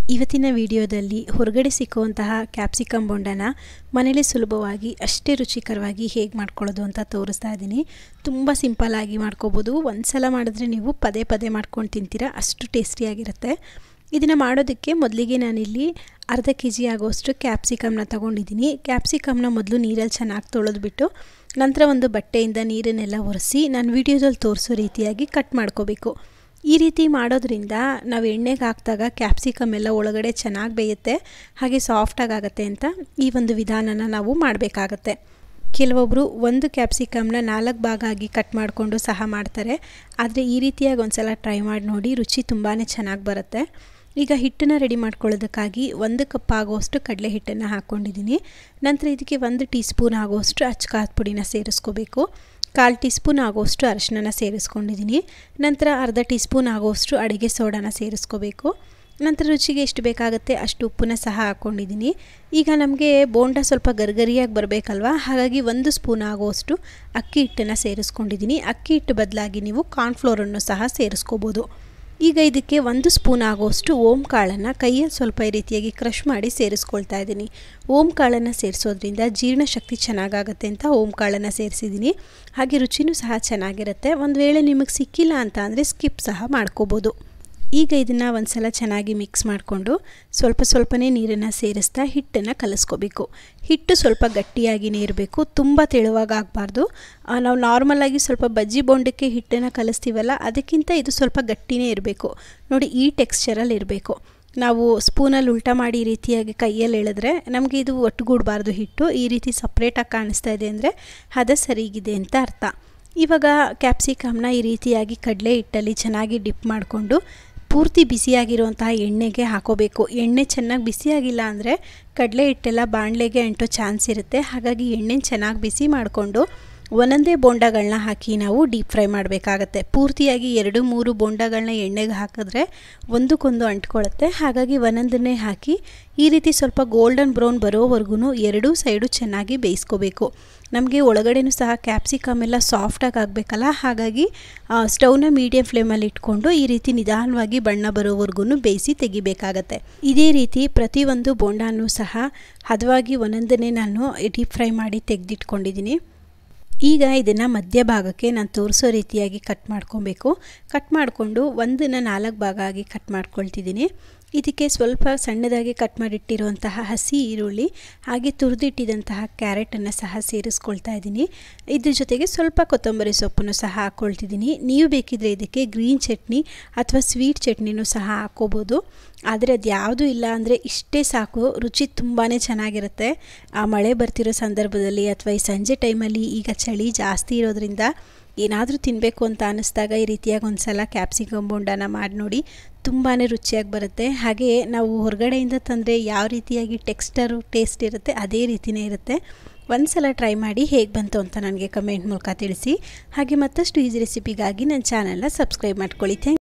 ಇವತ್ತಿನ ವಿಡಿಯೋದಲ್ಲಿ ಹೊರಗಡೆ ಸಿಕ್ಕುವಂತಹ ಕ್ಯಾಪ್ಸಿಕಮ್ ಬೋಂಡನ ಮನೆಯಲ್ಲಿ ಸುಲಭವಾಗಿ ಅಷ್ಟೇ ರುಚಿಕರವಾಗಿ ಹೇಗೆ ಮಾಡ್ಕೊಳ್ಳೋದು ಅಂತ ತೋರಿಸ್ತಾ ಇದ್ದೀನಿ. ತುಂಬ ಸಿಂಪಲ್ ಆಗಿ ಮಾಡ್ಕೋಬೋದು. ಒಂದ್ಸಲ ಮಾಡಿದ್ರೆ ನೀವು ಪದೇ ಪದೇ ಮಾಡ್ಕೊಂಡು ತಿಂತೀರಾ, ಅಷ್ಟು ಟೇಸ್ಟಿಯಾಗಿರುತ್ತೆ. ಇದನ್ನು ಮಾಡೋದಕ್ಕೆ ಮೊದಲಿಗೆ ನಾನಿಲ್ಲಿ ಅರ್ಧ kg ಆಗೋಷ್ಟು ಕ್ಯಾಪ್ಸಿಕಮ್ನ ತೊಗೊಂಡಿದ್ದೀನಿ. ಕ್ಯಾಪ್ಸಿಕಮ್ನ ಮೊದಲು ನೀರಲ್ಲಿ ಚೆನ್ನಾಗಿ ತೊಳೆದ್ಬಿಟ್ಟು ನಂತರ ಒಂದು ಬಟ್ಟೆಯಿಂದ ನೀರನ್ನೆಲ್ಲ ಒರೆಸಿ ನಾನು ವಿಡಿಯೋದಲ್ಲಿ ತೋರಿಸೋ ರೀತಿಯಾಗಿ ಕಟ್ ಮಾಡ್ಕೋಬೇಕು. ಈ ರೀತಿ ಮಾಡೋದ್ರಿಂದ ನಾವು ಎಣ್ಣೆಗೆ ಹಾಕಿದಾಗ ಕ್ಯಾಪ್ಸಿಕಮ್ ಎಲ್ಲ ಒಳಗಡೆ ಚೆನ್ನಾಗಿ ಬೇಯುತ್ತೆ, ಹಾಗೆ ಸಾಫ್ಟಾಗಿ ಆಗುತ್ತೆ ಅಂತ ಈ ಒಂದು ವಿಧಾನನ ನಾವು ಮಾಡಬೇಕಾಗತ್ತೆ. ಕೆಲವೊಬ್ಬರು ಒಂದು ಕ್ಯಾಪ್ಸಿಕಮ್ನ 4 ಭಾಗ ಆಗಿ ಕಟ್ ಮಾಡಿಕೊಂಡು ಸಹ ಮಾಡ್ತಾರೆ. ಆದರೆ ಈ ರೀತಿಯಾಗಿ ಒಂದ್ಸಲ ಟ್ರೈ ಮಾಡಿ ನೋಡಿ, ರುಚಿ ತುಂಬಾ ಚೆನ್ನಾಗಿ ಬರುತ್ತೆ. ಈಗ ಹಿಟ್ಟನ್ನು ರೆಡಿ ಮಾಡ್ಕೊಳ್ಳೋದಕ್ಕಾಗಿ 1 ಕಪ್ ಆಗೋಷ್ಟು ಕಡಲೆ ಹಿಟ್ಟನ್ನು ಹಾಕ್ಕೊಂಡಿದ್ದೀನಿ. ನಂತರ ಇದಕ್ಕೆ 1 ಟೀ ಸ್ಪೂನ್ ಆಗೋಷ್ಟು ಅಚ್ಚಕಾರದ ಪುಡಿನ ಸೇರಿಸ್ಕೋಬೇಕು. 1/4 ಟೀ ಸ್ಪೂನ್ ಆಗೋಷ್ಟು ಅರಿಶಿನ ಸೇರಿಸ್ಕೊಂಡಿದ್ದೀನಿ. ನಂತರ ಅರ್ಧ ಟೀ ಸ್ಪೂನ್ ಆಗೋಷ್ಟು ಅಡುಗೆ ಸೋಡಾನ ಸೇರಿಸ್ಕೋಬೇಕು. ನಂತರ ರುಚಿಗೆ ಎಷ್ಟು ಬೇಕಾಗುತ್ತೆ ಅಷ್ಟು ಉಪ್ಪನ್ನ ಸಹ ಹಾಕ್ಕೊಂಡಿದ್ದೀನಿ. ಈಗ ನಮಗೆ ಬೋಂಡ ಸ್ವಲ್ಪ ಗರಿಗರಿಯಾಗಿ ಬರಬೇಕಲ್ವ, ಹಾಗಾಗಿ 1 ಸ್ಪೂನ್ ಆಗೋಷ್ಟು ಅಕ್ಕಿ ಹಿಟ್ಟನ್ನು ಸೇರಿಸ್ಕೊಂಡಿದ್ದೀನಿ. ಅಕ್ಕಿ ಹಿಟ್ಟು ಬದಲಾಗಿ ನೀವು ಕಾರ್ನ್ಫ್ಲೋರನ್ನು ಸಹ ಸೇರಿಸ್ಕೋಬೋದು. ಈಗ ಇದಕ್ಕೆ 1 ಸ್ಪೂನ್ ಆಗೋಷ್ಟು ಓಂ ಕಾಳನ್ನು ಕೈಯಲ್ಲಿ ಸ್ವಲ್ಪ ಈ ರೀತಿಯಾಗಿ ಕ್ರಷ್ ಮಾಡಿ ಸೇರಿಸ್ಕೊಳ್ತಾ ಇದ್ದೀನಿ. ಓಂ ಕಾಳನ್ನು ಸೇರಿಸೋದ್ರಿಂದ ಜೀರ್ಣಶಕ್ತಿ ಚೆನ್ನಾಗಾಗುತ್ತೆ ಅಂತ ಓಂ ಕಾಳನ್ನು ಸೇರಿಸಿದ್ದೀನಿ. ಹಾಗೆ ರುಚಿನೂ ಸಹ ಚೆನ್ನಾಗಿರುತ್ತೆ. ಒಂದು ವೇಳೆ ನಿಮಗೆ ಸಿಕ್ಕಿಲ್ಲ ಅಂತ ಅಂದರೆ ಸ್ಕಿಪ್ ಸಹ ಮಾಡ್ಕೋಬೋದು. ಈಗ ಇದನ್ನು ಒಂದ್ಸಲ ಚೆನ್ನಾಗಿ ಮಿಕ್ಸ್ ಮಾಡಿಕೊಂಡು ಸ್ವಲ್ಪನೇ ನೀರನ್ನು ಸೇರಿಸ್ತಾ ಹಿಟ್ಟನ್ನು ಕಲಿಸ್ಕೋಬೇಕು. ಹಿಟ್ಟು ಸ್ವಲ್ಪ ಗಟ್ಟಿಯಾಗಿಯೇ ಇರಬೇಕು, ತುಂಬ ತೆಳುವಾಗಿ ಆಗಬಾರ್ದು. ನಾವು ನಾರ್ಮಲಾಗಿ ಸ್ವಲ್ಪ ಬಜ್ಜಿ ಬೋಂಡಕ್ಕೆ ಹಿಟ್ಟನ್ನು ಕಲಿಸ್ತೀವಲ್ಲ, ಅದಕ್ಕಿಂತ ಇದು ಸ್ವಲ್ಪ ಗಟ್ಟಿನೇ ಇರಬೇಕು. ನೋಡಿ, ಈ ಟೆಕ್ಸ್ಚರಲ್ಲಿ ಇರಬೇಕು. ನಾವು ಸ್ಪೂನಲ್ಲಿ ಉಲ್ಟಾ ಮಾಡಿ ಈ ರೀತಿಯಾಗಿ ಕೈಯಲ್ಲಿ ಎಳೆದ್ರೆ ನಮಗೆ ಇದು ಒಟ್ಟುಗೂಡಬಾರ್ದು. ಹಿಟ್ಟು ಈ ರೀತಿ ಸಪ್ರೇಟಾಗಿ ಕಾಣಿಸ್ತಾ ಇದೆ ಅಂದರೆ ಹದ ಸರಿಗಿದೆ ಅಂತ ಅರ್ಥ. ಇವಾಗ ಕ್ಯಾಪ್ಸಿಕಮ್ನ ಈ ರೀತಿಯಾಗಿ ಕಡಲೆ ಹಿಟ್ಟಲ್ಲಿ ಚೆನ್ನಾಗಿ ಡಿಪ್ ಮಾಡಿಕೊಂಡು ಪೂರ್ತಿ ಬಿಸಿಯಾಗಿರುವಂತಹ ಎಣ್ಣೆಗೆ ಹಾಕೋಬೇಕು. ಎಣ್ಣೆ ಚೆನ್ನಾಗಿ ಬಿಸಿಯಾಗಿಲ್ಲ ಅಂದರೆ ಕಡಲೆ ಹಿಟ್ಟೆಲ್ಲ ಬಾಣಲೆಗೆ ಅಂಟೋ ಚಾನ್ಸ್ ಇರುತ್ತೆ. ಹಾಗಾಗಿ ಎಣ್ಣೆನ ಚೆನ್ನಾಗಿ ಬಿಸಿ ಮಾಡಿಕೊಂಡು ಒಂದೊಂದೇ ಬೋಂಡಗಳನ್ನ ಹಾಕಿ ನಾವು ಡೀಪ್ ಫ್ರೈ ಮಾಡಬೇಕಾಗತ್ತೆ. ಪೂರ್ತಿಯಾಗಿ 2-3 ಬೋಂಡಗಳನ್ನ ಎಣ್ಣೆಗೆ ಹಾಕಿದ್ರೆ ಒಂದಕ್ಕೊಂದು ಅಂಟ್ಕೊಳ್ಳುತ್ತೆ. ಹಾಗಾಗಿ ಒಂದೊಂದನ್ನೇ ಹಾಕಿ ಈ ರೀತಿ ಸ್ವಲ್ಪ ಗೋಲ್ಡನ್ ಬ್ರೌನ್ ಬರೋವರೆಗೂ ಎರಡೂ ಸೈಡು ಚೆನ್ನಾಗಿ ಬೇಯಿಸ್ಕೋಬೇಕು. ನಮಗೆ ಒಳಗಡೆನೂ ಸಹ ಕ್ಯಾಪ್ಸಿಕಮ್ ಎಲ್ಲ ಸಾಫ್ಟಾಗಿ ಆಗಬೇಕಲ್ಲ, ಹಾಗಾಗಿ ಸ್ಟವ್ನ ಮೀಡಿಯಮ್ ಫ್ಲೇಮಲ್ಲಿ ಇಟ್ಕೊಂಡು ಈ ರೀತಿ ನಿಧಾನವಾಗಿ ಬಣ್ಣ ಬರೋವರೆಗೂ ಬೇಯಿಸಿ ತೆಗಿಬೇಕಾಗತ್ತೆ. ಇದೇ ರೀತಿ ಪ್ರತಿಯೊಂದು ಬೋಂಡಾನು ಸಹ ಹದವಾಗಿ ಒಂದೊಂದನ್ನೇ ನಾನು ಡೀಪ್ ಫ್ರೈ ಮಾಡಿ ತೆಗೆದಿಟ್ಕೊಂಡಿದ್ದೀನಿ. ಈಗ ಇದನ್ನು ಮಧ್ಯಭಾಗಕ್ಕೆ ನಾನು ತೋರಿಸೋ ರೀತಿಯಾಗಿ ಕಟ್ ಮಾಡ್ಕೊಬೇಕು. ಕಟ್ ಮಾಡಿಕೊಂಡು 1ನ್ನ 4 ಭಾಗ ಆಗಿ ಕಟ್ ಮಾಡ್ಕೊಳ್ತಿದ್ದೀನಿ. ಇದಕ್ಕೆ ಸ್ವಲ್ಪ ಸಣ್ಣದಾಗಿ ಕಟ್ ಮಾಡಿಟ್ಟಿರುವಂತಹ ಹಸಿ ಈರುಳ್ಳಿ ಹಾಗೆ ತುರಿದಿಟ್ಟಿದಂತಹ ಕ್ಯಾರೆಟನ್ನು ಸಹ ಸೇರಿಸ್ಕೊಳ್ತಾ ಇದ್ದೀನಿ. ಇದ್ರ ಜೊತೆಗೆ ಸ್ವಲ್ಪ ಕೊತ್ತಂಬರಿ ಸೊಪ್ಪನ್ನು ಸಹ ಹಾಕ್ಕೊಳ್ತಿದ್ದೀನಿ. ನೀವು ಬೇಕಿದ್ರೆ ಇದಕ್ಕೆ ಗ್ರೀನ್ ಚಟ್ನಿ ಅಥವಾ ಸ್ವೀಟ್ ಚಟ್ನಿನೂ ಸಹ ಹಾಕ್ಕೋಬೋದು. ಆದರೆ ಅದು ಯಾವುದೂ ಇಲ್ಲ ಅಂದರೆ ಇಷ್ಟೇ ಸಾಕು, ರುಚಿ ತುಂಬಾ ಚೆನ್ನಾಗಿರುತ್ತೆ. ಆ ಮಳೆ ಬರ್ತಿರೋ ಸಂದರ್ಭದಲ್ಲಿ ಅಥವಾ ಈ ಸಂಜೆ ಟೈಮಲ್ಲಿ ಈಗ ಚಳಿ ಜಾಸ್ತಿ ಇರೋದ್ರಿಂದ ಏನಾದರೂ ತಿನ್ನಬೇಕು ಅಂತ ಅನ್ನಿಸ್ದಾಗ ಈ ರೀತಿಯಾಗಿ ಒಂದ್ಸಲ ಕ್ಯಾಪ್ಸಿಕಮ್ ಬೋಂಡಾನ ಮಾಡಿ ನೋಡಿ, ತುಂಬಾ ರುಚಿಯಾಗಿ ಬರುತ್ತೆ. ಹಾಗೆ ನಾವು ಹೊರಗಡೆಯಿಂದ ತಂದರೆ ಯಾವ ರೀತಿಯಾಗಿ ಟೇಸ್ಟ್ ಇರುತ್ತೆ ಅದೇ ರೀತಿಯೇ ಇರುತ್ತೆ. ಒಂದ್ಸಲ ಟ್ರೈ ಮಾಡಿ ಹೇಗೆ ಬಂತು ಅಂತ ನನಗೆ ಕಮೆಂಟ್ ಮೂಲಕ ತಿಳಿಸಿ. ಹಾಗೆ ಮತ್ತಷ್ಟು ಈಸಿ ರೆಸಿಪಿಗಾಗಿ ನನ್ನ ಚಾನಲ್ನ ಸಬ್ಸ್ಕ್ರೈಬ್ ಮಾಡ್ಕೊಳ್ಳಿ.